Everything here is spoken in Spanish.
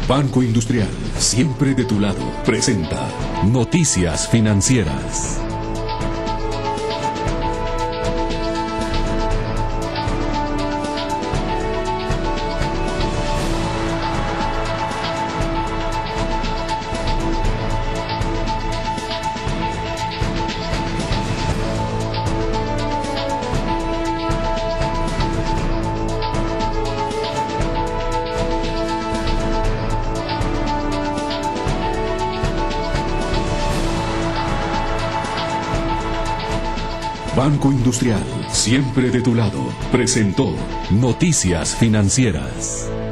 Banco Industrial, siempre de tu lado, presenta Noticias Financieras. Banco Industrial, siempre de tu lado, presentó Noticias Financieras.